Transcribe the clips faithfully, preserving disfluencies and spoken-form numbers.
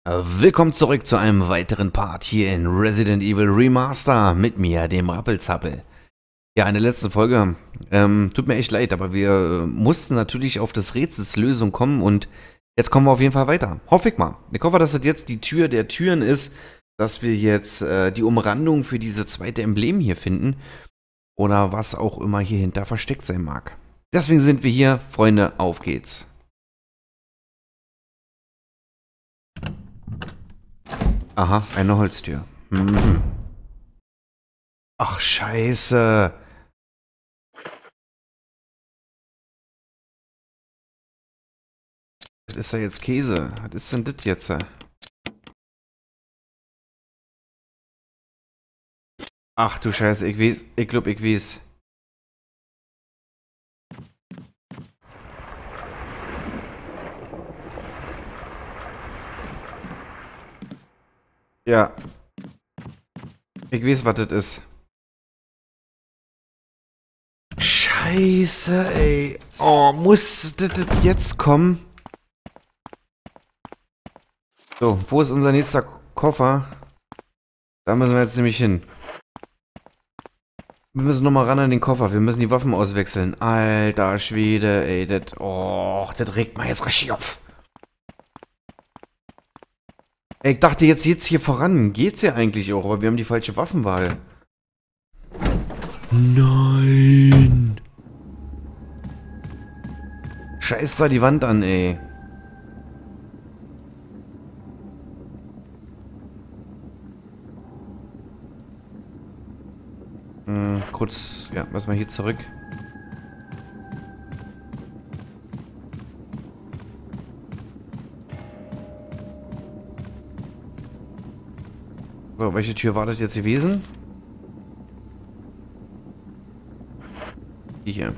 Willkommen zurück zu einem weiteren Part hier in Resident Evil Remaster mit mir, dem Rappelzappel. Ja, in der letzten Folge, ähm, tut mir echt leid, aber wir äh, mussten natürlich auf des Rätsels Lösung kommen und jetzt kommen wir auf jeden Fall weiter. Hoffe ich mal. Ich hoffe, dass das jetzt die Tür der Türen ist, dass wir jetzt äh, die Umrandung für diese zweite Emblem hier finden oder was auch immer hier hinter versteckt sein mag. Deswegen sind wir hier, Freunde, auf geht's. Aha, eine Holztür. Mhm. Ach, scheiße. Was ist da jetzt Käse? Was ist denn das jetzt? Ach du Scheiße, ich weiß, ich glaub, ich weiß. Ja. Ich weiß, was das ist. Scheiße, ey. Oh, muss das jetzt kommen? So, wo ist unser nächster Koffer? Da müssen wir jetzt nämlich hin. Wir müssen nochmal ran an den Koffer. Wir müssen die Waffen auswechseln. Alter Schwede, ey. Das, oh, das regt mich jetzt richtig auf. Ey, ich dachte, jetzt geht's hier voran. Geht's ja eigentlich auch, aber wir haben die falsche Waffenwahl. Nein. Scheiß da die Wand an, ey. Hm, kurz, ja, müssen wir hier zurück. So, welche Tür war das jetzt gewesen? Die hier.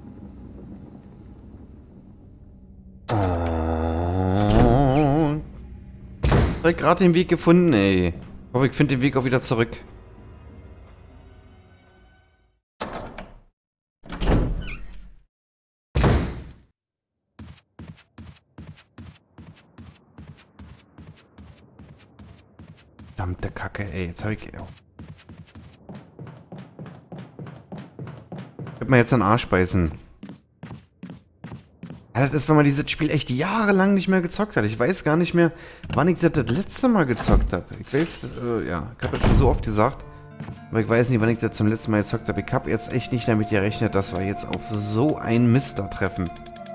Oh. Ich hab gerade den Weg gefunden, ey. Ich hoffe, ich finde den Weg auch wieder zurück. Verdammte Kacke, ey. Jetzt hab ich... Oh. Ich hab mir jetzt einen Arsch beißen. Ja, das ist, wenn man dieses Spiel echt jahrelang nicht mehr gezockt hat. Ich weiß gar nicht mehr, wann ich das das letzte Mal gezockt habe. Ich weiß, äh, ja, ich habe das schon so oft gesagt. Aber ich weiß nicht, wann ich das zum letzten Mal gezockt habe. Ich habe jetzt echt nicht damit gerechnet, dass wir jetzt auf so ein Mist da treffen.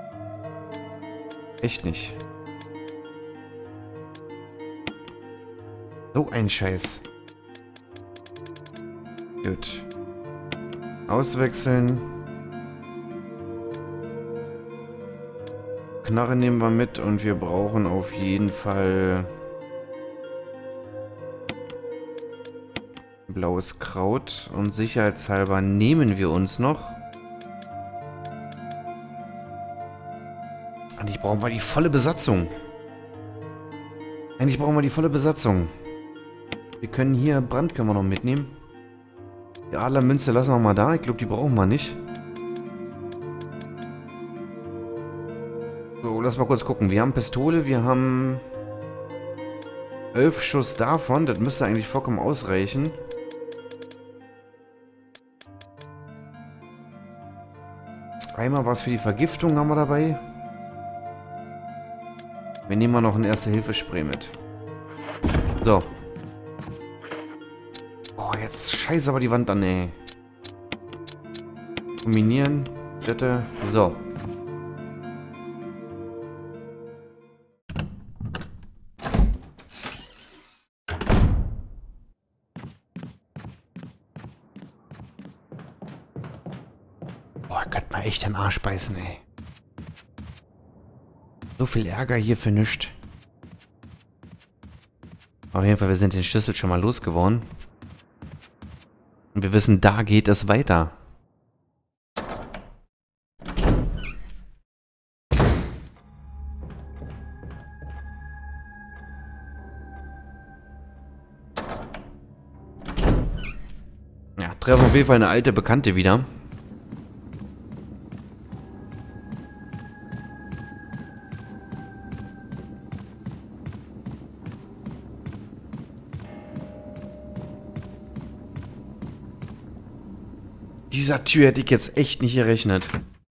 Echt nicht. So ein Scheiß. Gut. Auswechseln. Knarre nehmen wir mit und wir brauchen auf jeden Fall blaues Kraut und sicherheitshalber nehmen wir uns noch. Eigentlich brauchen wir die volle Besatzung. Eigentlich brauchen wir die volle Besatzung. Wir können hier Brand können wir noch mitnehmen. Die Adlermünze lassen wir mal da. Ich glaube, die brauchen wir nicht. So, lass mal kurz gucken. Wir haben Pistole, wir haben elf Schuss davon. Das müsste eigentlich vollkommen ausreichen. Einmal was für die Vergiftung haben wir dabei. Wir nehmen mal noch ein Erste-Hilfe-Spray mit. So. Oh, jetzt scheiße aber die Wand an, ey. Kombinieren. Bitte. So. Boah, ich könnte mal echt den Arsch beißen, ey. So viel Ärger hier für nichts. Auf jeden Fall, wir sind den Schlüssel schon mal losgeworden. Und wir wissen, da geht es weiter. Ja, treffen auf jeden Fall eine alte Bekannte wieder. dieser Tür hätte ich jetzt echt nicht gerechnet.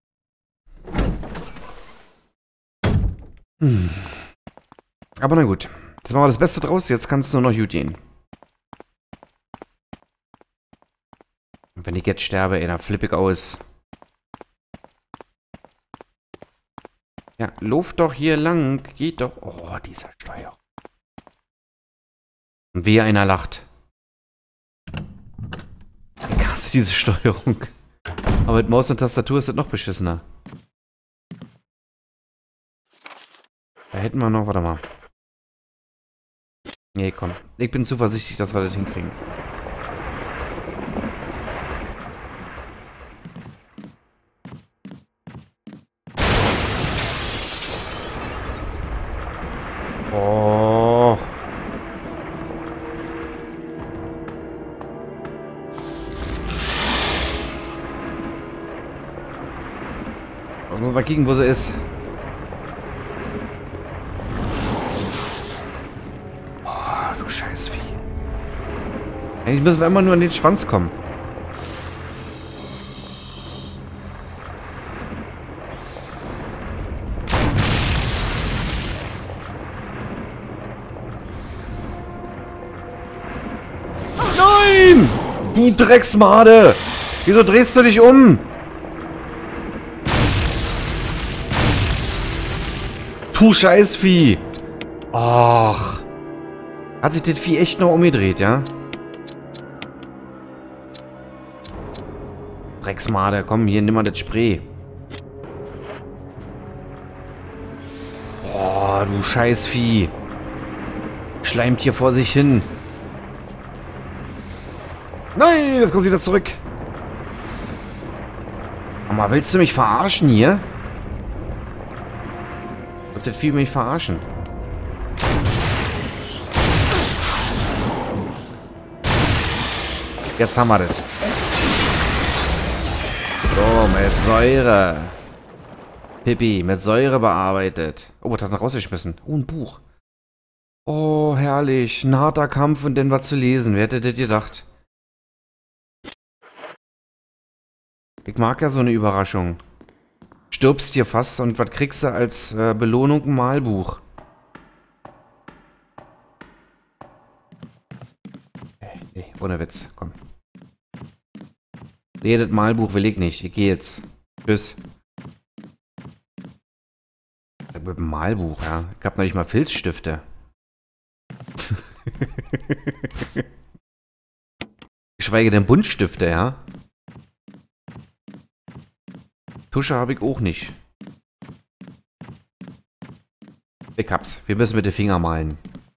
Hm. Aber na gut. Jetzt machen wir das Beste draus. Jetzt kann es nur noch gut gehen. Und wenn ich jetzt sterbe, ey, dann flippe ich aus. Ja, lauf doch hier lang. Geht doch. Oh, dieser Steuer. Und wehe, einer lacht. Ich hasse diese Steuerung. Aber mit Maus und Tastatur ist das noch beschissener. Da hätten wir noch, warte mal. Nee, komm. Ich bin zuversichtlich, dass wir das hinkriegen. Oh. Mal kicken, wo sie ist. Oh, du Scheißvieh. Eigentlich müssen wir immer nur an den Schwanz kommen. Nein! Du Drecksmade! Wieso drehst du dich um? Du Scheißvieh! Ach. Hat sich das Vieh echt noch umgedreht, ja? Drecksmade, komm, hier, nimm mal das Spray. Oh, du Scheißvieh. Schleimt hier vor sich hin. Nein, jetzt kommt sie wieder zurück. Aber willst du mich verarschen hier? Wird das Vieh mich verarschen? Jetzt haben wir das. So, mit Säure. Pippi, mit Säure bearbeitet. Oh, was hat er rausgeschmissen? Oh, ein Buch. Oh, herrlich. Ein harter Kampf und dann was zu lesen. Wer hätte das gedacht? Ich mag ja so eine Überraschung. Stirbst dir fast und was kriegst du als äh, Belohnung? Ein Malbuch. Hey, nee, ohne Witz, komm. Nee, das Malbuch will ich nicht. Ich gehe jetzt. Tschüss. Mit dem Malbuch, ja. Ich hab noch nicht mal Filzstifte. Geschweige denn Buntstifte, ja. Tusche habe ich auch nicht. Ich hab's. Wir müssen mit den Finger malen.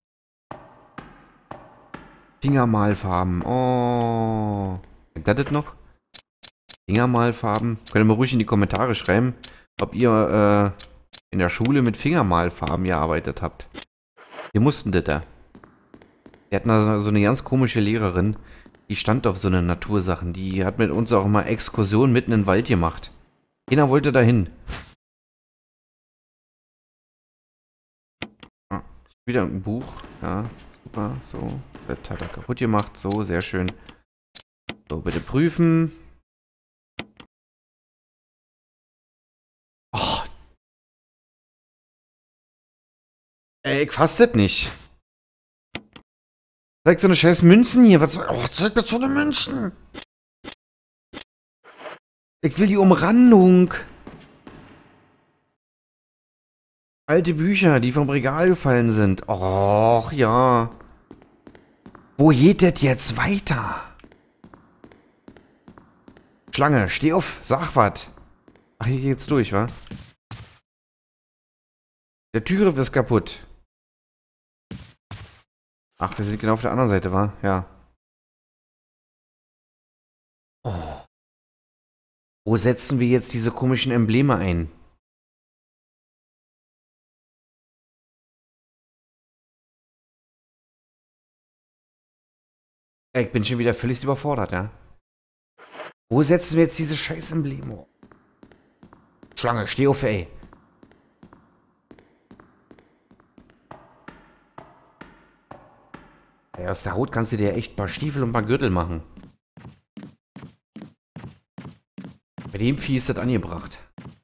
Fingermalfarben. Oh. Kennt ihr das noch? Fingermalfarben. Könnt ihr mal ruhig in die Kommentare schreiben, ob ihr äh, in der Schule mit Fingermalfarben gearbeitet habt. Wir mussten das da. Wir hatten also so eine ganz komische Lehrerin, die stand auf so eine Natursachen. Die hat mit uns auch immer Exkursionen mitten in den Wald gemacht. Keiner wollte dahin. Ah, wieder ein Buch. Ja, super. So. Das hat er kaputt gemacht. So, sehr schön. So, bitte prüfen. Oh. Ey, ich fass das nicht. Zeigt so eine scheiß Münzen hier. Was soll. Oh, zeigt das so eine Münzen? Ich will die Umrandung. Alte Bücher, die vom Regal gefallen sind. Och, ja. Wo geht das jetzt weiter? Schlange, steh auf, sag was. Ach, hier geht's durch, wa? Der Türgriff ist kaputt. Ach, wir sind genau auf der anderen Seite, wa? Ja. Oh. Wo setzen wir jetzt diese komischen Embleme ein? Ja, ich bin schon wieder völlig überfordert, ja. Wo setzen wir jetzt diese scheiß Embleme? Schlange, steh auf, ey. Ja, aus der Haut kannst du dir echt ein paar Stiefel und ein paar Gürtel machen. Bei dem Vieh ist das angebracht.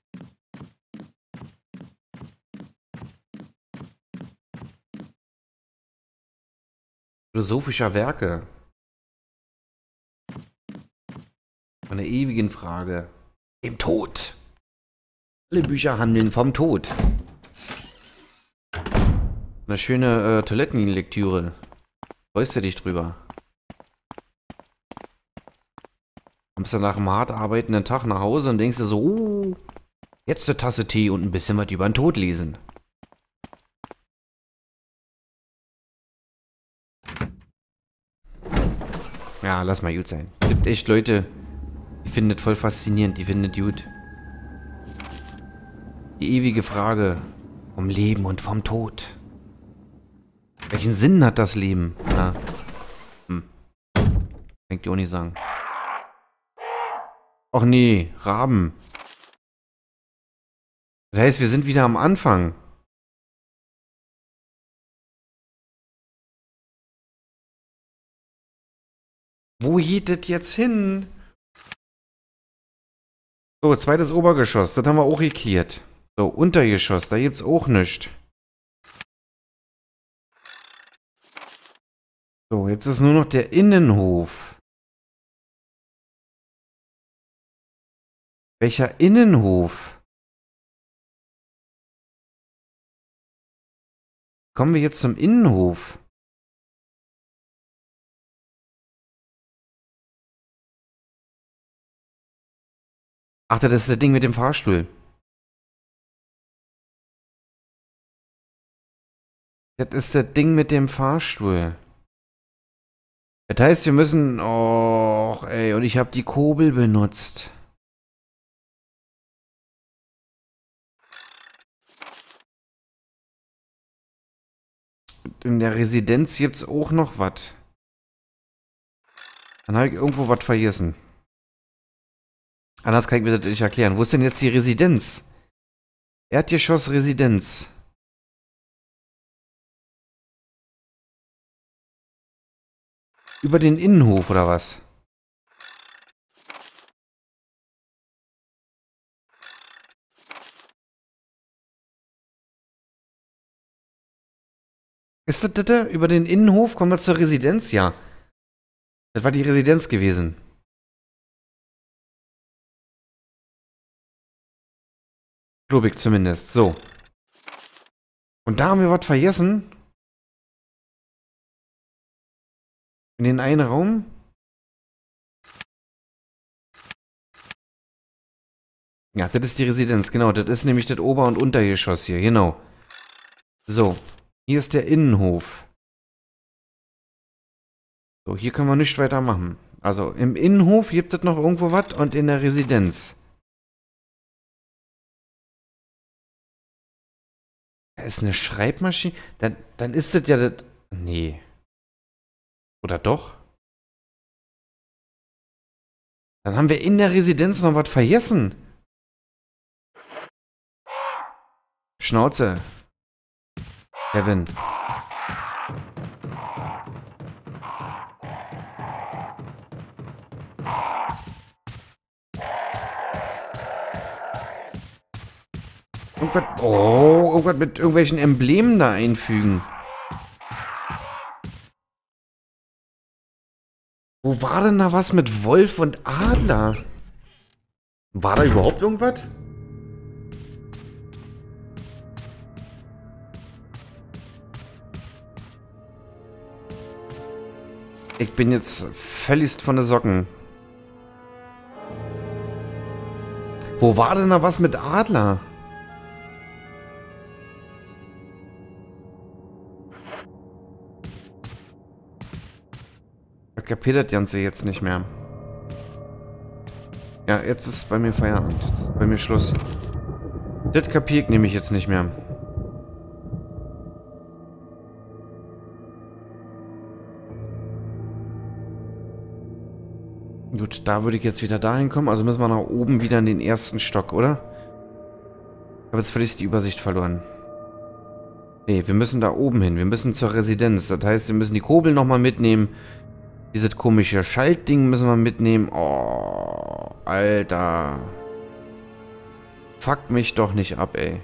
Philosophischer Werke. Von der ewigen Frage. Dem Tod. Alle Bücher handeln vom Tod. Eine schöne äh, Toilettenlektüre. Freust du dich drüber? Kommst du nach einem hart arbeitenden Tag nach Hause und denkst dir so, uh, jetzt eine Tasse Tee und ein bisschen was über den Tod lesen. Ja, lass mal gut sein. Es gibt echt Leute, die finden das voll faszinierend, die finden das gut. Die ewige Frage vom Leben und vom Tod. Welchen Sinn hat das Leben? Ja. Hm. Kann ich dir auch nicht sagen. Och nee, Raben. Das heißt, wir sind wieder am Anfang. Wo geht das jetzt hin? So, zweites Obergeschoss. Das haben wir auch geklärt. So, Untergeschoss. Da gibt's auch nichts. So, jetzt ist nur noch der Innenhof. Welcher Innenhof? Kommen wir jetzt zum Innenhof? Ach, das ist das Ding mit dem Fahrstuhl. Das ist das Ding mit dem Fahrstuhl. Das heißt, wir müssen... Och, ey, und ich habe die Kurbel benutzt. In der Residenz gibt's auch noch was. Dann habe ich irgendwo was vergessen. Anders kann ich mir das nicht erklären. Wo ist denn jetzt die Residenz? Erdgeschoss Residenz. Über den Innenhof oder was? Ist das das? Über den Innenhof kommen wir zur Residenz? Ja. Das war die Residenz gewesen. Glaube ich zumindest. So. Und da haben wir was vergessen. In den einen Raum. Ja, das ist die Residenz. Genau, das ist nämlich das Ober- und Untergeschoss hier. Genau. So. Hier ist der Innenhof. So, hier können wir nichts weiter machen. Also, im Innenhof gibt es noch irgendwo was und in der Residenz. Da ist eine Schreibmaschine. Dann, dann ist das ja das... Nee. Oder doch? Dann haben wir in der Residenz noch was vergessen. Schnauze. Kevin. Irgendwas, oh, irgendwas mit irgendwelchen Emblemen da einfügen. Wo war denn da was mit Wolf und Adler? War da überhaupt irgendwas? Ich bin jetzt völligst von den Socken. Wo war denn da was mit Adler? Ich kapiere das Ganze jetzt nicht mehr. Ja, jetzt ist bei mir Feierabend. Jetzt ist bei mir Schluss. Das kapiere ich nämlich jetzt nicht mehr. Gut, da würde ich jetzt wieder dahin kommen. Also müssen wir nach oben wieder in den ersten Stock, oder? Ich habe jetzt völlig die Übersicht verloren. Nee, wir müssen da oben hin. Wir müssen zur Residenz. Das heißt, wir müssen die Kurbel nochmal mitnehmen. Dieses komische Schaltding müssen wir mitnehmen. Oh, Alter. Fuck mich doch nicht ab, ey.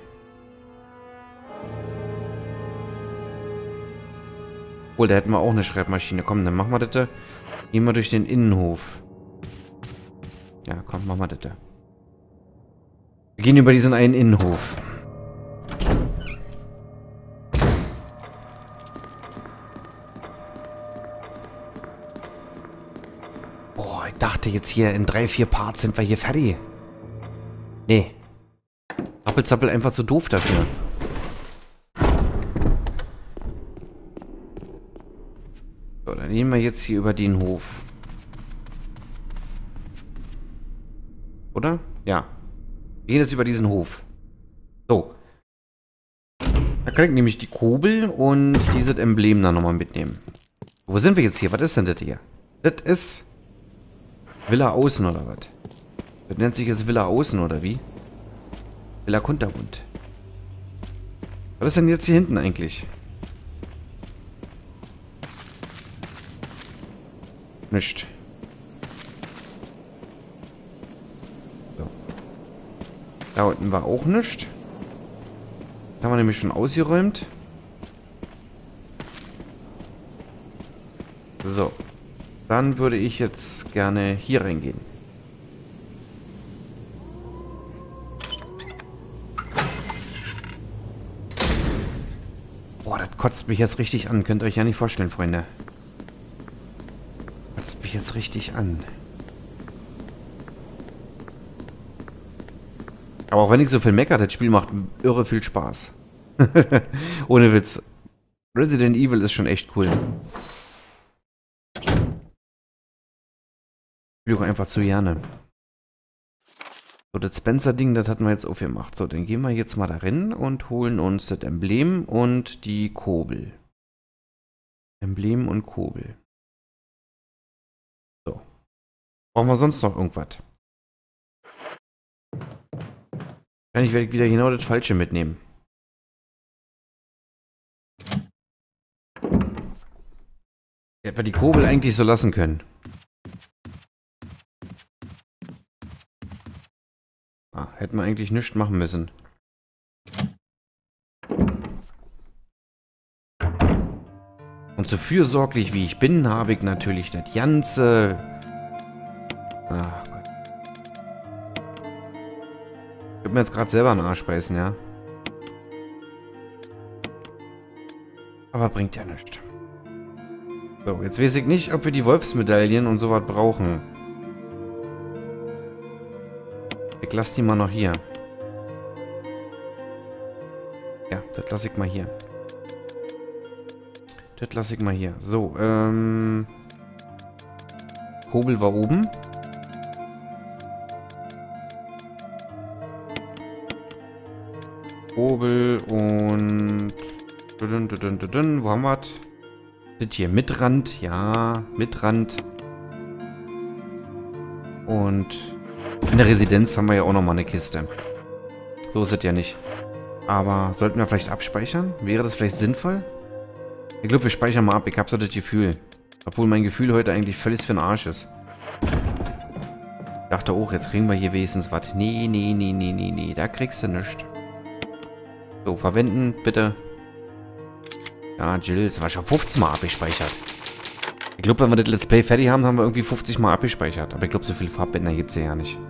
Obwohl, da hätten wir auch eine Schreibmaschine. Komm, dann machen wir das. Gehen wir durch den Innenhof. Ja, komm, machen wir das. Wir gehen über diesen einen Innenhof. Boah, ich dachte jetzt hier in drei, vier Parts sind wir hier fertig. Nee. Rappelzappel einfach zu doof dafür. So, dann gehen wir jetzt hier über den Hof. Oder? Ja. Wir gehen jetzt über diesen Hof. So. Da kann ich nämlich die Kurbel und dieses Emblem dann nochmal mitnehmen. Wo sind wir jetzt hier? Was ist denn das hier? Das ist Villa Außen oder was? Das nennt sich jetzt Villa Außen oder wie? Villa Kunterbunt. Was ist denn jetzt hier hinten eigentlich? Nicht. So. Da unten war auch nichts. Da haben wir nämlich schon ausgeräumt. So. Dann würde ich jetzt gerne hier reingehen. Boah, das kotzt mich jetzt richtig an. Könnt ihr euch ja nicht vorstellen, Freunde. Kotzt mich jetzt richtig an. Aber auch wenn ich so viel meckere, das Spiel macht irre viel Spaß. Ohne Witz. Resident Evil ist schon echt cool. Ich spiele auch einfach zu gerne. So, das Spencer-Ding, das hatten wir jetzt aufgemacht. So, dann gehen wir jetzt mal darin und holen uns das Emblem und die Kurbel. Emblem und Kurbel. So. Brauchen wir sonst noch irgendwas? Wahrscheinlich werde ich wieder genau das Falsche mitnehmen. Hätten wir die Kurbel eigentlich so lassen können. Ah, hätten wir eigentlich nichts machen müssen. Und so fürsorglich wie ich bin, habe ich natürlich das Ganze... Ach Gott. Ich würde mir jetzt gerade selber einen Arsch beißen, ja. Aber bringt ja nichts. So, jetzt weiß ich nicht, ob wir die Wolfsmedaillen und sowas brauchen. Ich lasse die mal noch hier. Ja, das lasse ich mal hier. Das lasse ich mal hier. So, ähm... Kurbel war oben. Kurbel und... Wo haben wir das? Das hier, mit Rand. Ja, mit Rand. Und... In der Residenz haben wir ja auch nochmal eine Kiste. So ist es ja nicht. Aber sollten wir vielleicht abspeichern? Wäre das vielleicht sinnvoll? Ich glaube, wir speichern mal ab. Ich habe so das Gefühl. Obwohl mein Gefühl heute eigentlich völlig für den Arsch ist. Ich dachte auch, jetzt kriegen wir hier wenigstens was. Nee, nee, nee, nee, nee, nee. Da kriegst du nichts. So, verwenden, bitte. Ja, Jill, das war schon fünfzehn Mal abgespeichert. Ich glaube, wenn wir das Let's Play fertig haben, haben wir irgendwie fünfzig Mal abgespeichert. Aber ich glaube, so viele Farbbänder gibt es ja nicht.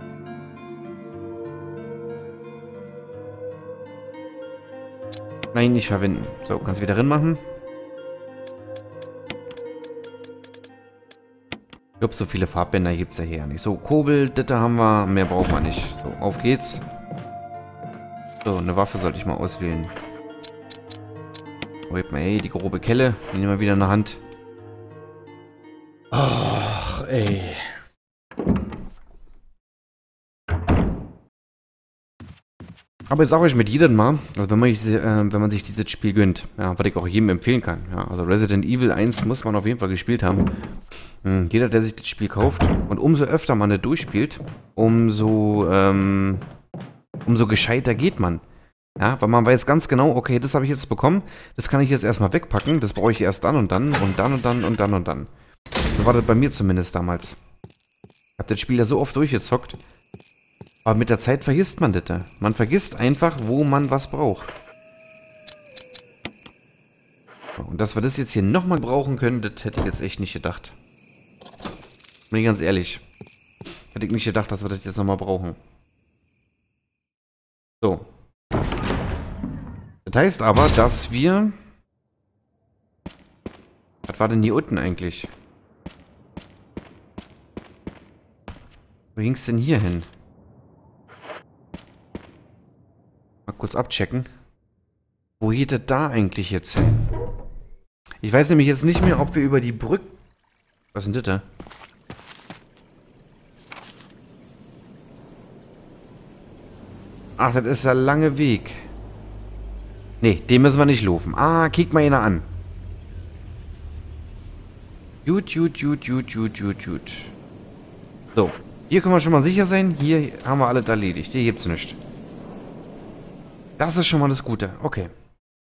Nein, nicht verwenden. So, kannst du wieder drin machen. Ich glaube, so viele Farbbänder gibt es ja hier nicht. So, Kurbel, das haben wir. Mehr brauchen wir nicht. So, auf geht's. So, eine Waffe sollte ich mal auswählen. Oh, mal, ey, die grobe Kelle. Die nehmen wir wieder in der Hand. Ach, ey. Aber ich sage euch mit jedem Mal, also wenn man, äh, wenn man sich dieses Spiel gönnt, ja, was ich auch jedem empfehlen kann. Ja, also Resident Evil eins muss man auf jeden Fall gespielt haben. Hm, jeder, der sich das Spiel kauft und umso öfter man das durchspielt, umso, ähm, umso gescheiter geht man. Ja, weil man weiß ganz genau, okay, das habe ich jetzt bekommen, das kann ich jetzt erstmal wegpacken, das brauche ich erst dann und dann und dann und dann und dann und dann. So war das bei mir zumindest damals. Ich habe das Spiel ja so oft durchgezockt. Aber mit der Zeit vergisst man das. Man vergisst einfach, wo man was braucht. Und dass wir das jetzt hier nochmal brauchen können, das hätte ich jetzt echt nicht gedacht. Bin ich ganz ehrlich. Hätte ich nicht gedacht, dass wir das jetzt nochmal brauchen. So. Das heißt aber, dass wir... Was war denn hier unten eigentlich? Wo ging es denn hier hin? Mal kurz abchecken. Wo geht das da eigentlich jetzt hin? Ich weiß nämlich jetzt nicht mehr, ob wir über die Brücke... Was ist denn das da? Ach, das ist der lange Weg. Nee, den müssen wir nicht laufen. Ah, kick mal einer an. Gut, gut, gut, gut, gut, gut, gut. So, hier können wir schon mal sicher sein. Hier haben wir alles erledigt. Hier gibt's nichts. Das ist schon mal das Gute. Okay.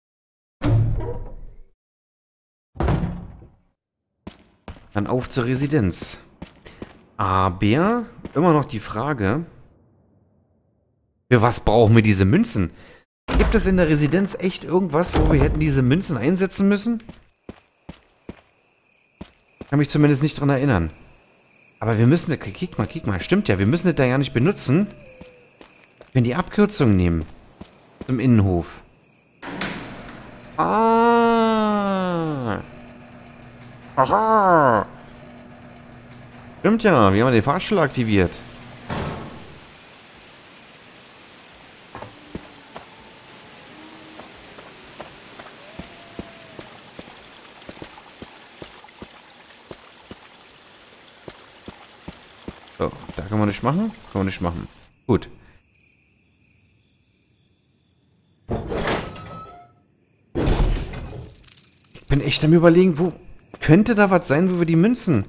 Dann auf zur Residenz. Aber immer noch die Frage, für was brauchen wir diese Münzen? Gibt es in der Residenz echt irgendwas, wo wir hätten diese Münzen einsetzen müssen? Ich kann mich zumindest nicht dran erinnern. Aber wir müssen, kick mal, kick mal, stimmt ja, wir müssen das da ja nicht benutzen. Wir können die Abkürzung nehmen. Zum Innenhof. Ah. Aha. Stimmt ja, wir haben den Fahrstuhl aktiviert. So, da kann man nicht machen. Kann man nicht machen. Gut. Ich bin echt am Überlegen, wo könnte da was sein, wo wir die Münzen...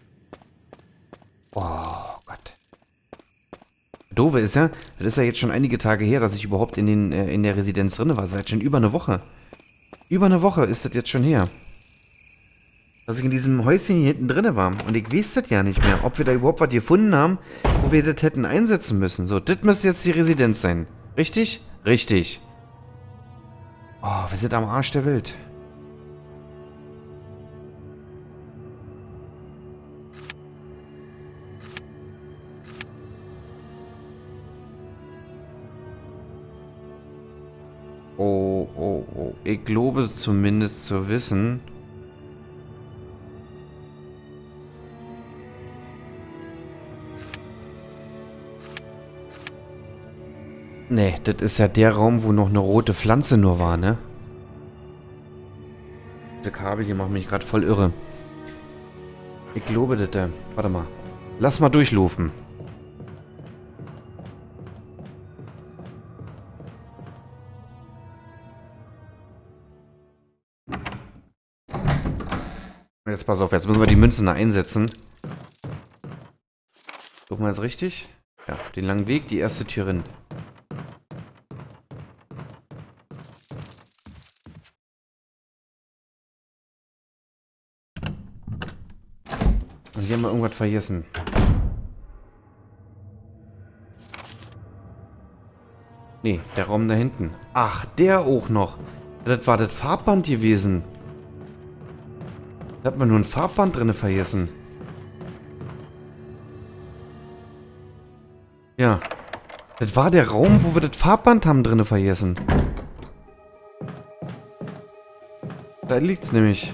Oh Gott. Doofe ist ja, das ist ja jetzt schon einige Tage her, dass ich überhaupt in, den, äh, in der Residenz drin war. Seit schon über eine Woche. Über eine Woche ist das jetzt schon her. Dass ich in diesem Häuschen hier hinten drin war. Und ich weiß das ja nicht mehr, ob wir da überhaupt was gefunden haben, wo wir das hätten einsetzen müssen. So, das müsste jetzt die Residenz sein. Richtig? Richtig. Oh, wir sind am Arsch der Welt. Oh, oh, oh. Ich glaube zumindest zu wissen... Nee, das ist ja der Raum, wo noch eine rote Pflanze nur war, ne? Diese Kabel hier machen mich gerade voll irre. Ich glaube das, äh, warte mal. Lass mal durchlaufen. Jetzt pass auf, jetzt müssen wir die Münzen da einsetzen. Suchen wir jetzt richtig? Ja, den langen Weg, die erste Tür rein. Und hier haben wir irgendwas vergessen. Nee, der Raum da hinten. Ach, der auch noch. Das war das Farbband gewesen. Da hat man nur ein Farbband drin vergessen. Ja. Das war der Raum, wo wir das Farbband haben drin vergessen. Da liegt's nämlich.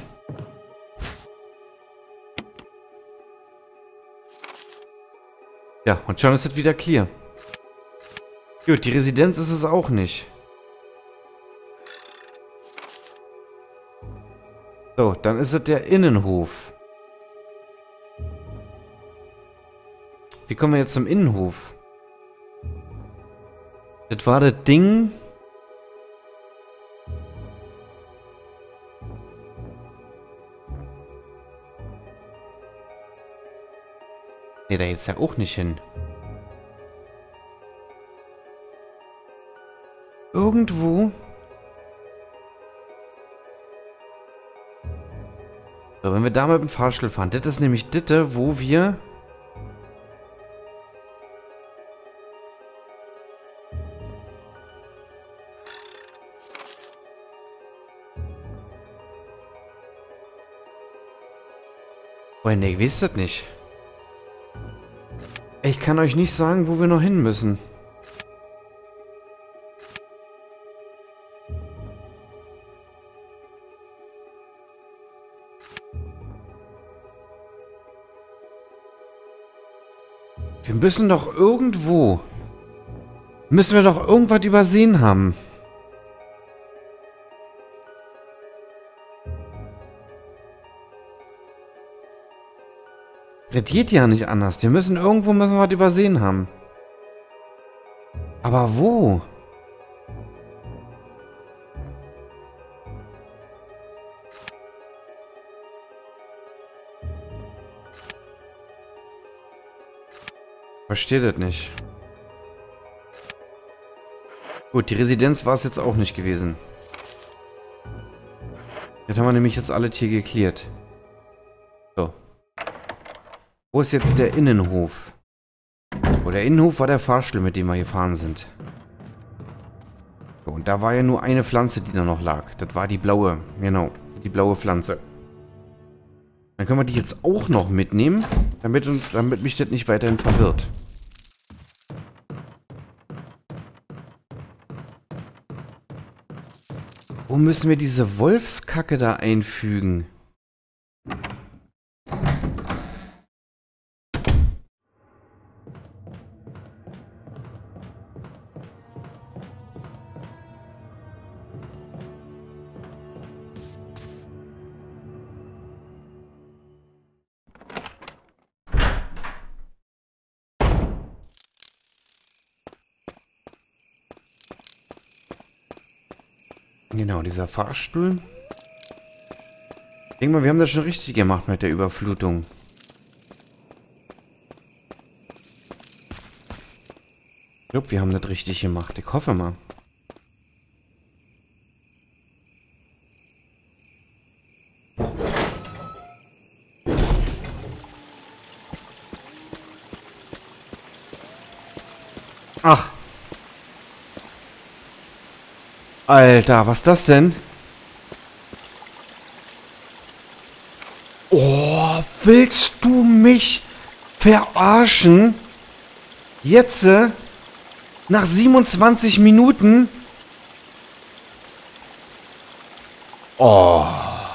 Ja, und schon ist es wieder clear. Gut, die Residenz ist es auch nicht. So, dann ist es der Innenhof. Wie kommen wir jetzt zum Innenhof? Das war das Ding... Ne, da geht's ja auch nicht hin. Irgendwo... So, wenn wir da mit dem Fahrstuhl fahren. Das ist nämlich das, wo wir... Freunde, ich weiß das nicht. Ich kann euch nicht sagen, wo wir noch hin müssen. Wir müssen doch irgendwo... Müssen wir doch irgendwas übersehen haben. Das geht ja nicht anders. Wir müssen irgendwo müssen wir was übersehen haben. Aber wo? Verstehe das nicht. Gut, die Residenz war es jetzt auch nicht gewesen. Jetzt haben wir nämlich jetzt alles hier geklärt. So. Wo ist jetzt der Innenhof? Oh, der Innenhof war der Fahrstuhl, mit dem wir gefahren sind. So, und da war ja nur eine Pflanze, die da noch lag. Das war die blaue. Genau, die blaue Pflanze. Dann können wir die jetzt auch noch mitnehmen, damit uns, damit mich das nicht weiterhin verwirrt. Wo müssen wir diese Wolfskacke da einfügen? Genau, dieser Fahrstuhl. Ich denke mal, wir haben das schon richtig gemacht mit der Überflutung. Ich glaube, wir haben das richtig gemacht. Ich hoffe mal. Ach. Alter, was ist das denn? Oh, willst du mich verarschen? Jetzt, äh, nach siebenundzwanzig Minuten? Oh.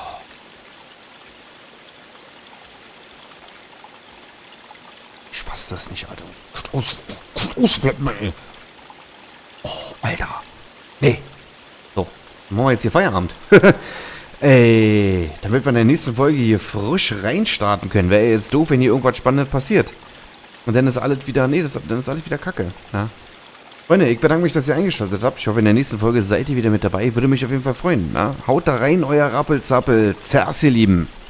Ich fass das nicht, Alter. Aus, aus, bleib mal, ey. Oh, Alter. Nee. So, machen wir jetzt hier Feierabend. Ey, damit wir in der nächsten Folge hier frisch reinstarten können. Wäre jetzt doof, wenn hier irgendwas Spannendes passiert. Und dann ist alles wieder, nee, das, dann ist alles wieder Kacke. Ja. Freunde, ich bedanke mich, dass ihr eingeschaltet habt. Ich hoffe, in der nächsten Folge seid ihr wieder mit dabei. Würde mich auf jeden Fall freuen. Na? Haut da rein, euer Rappelzappel. Zerrs, ihr Lieben.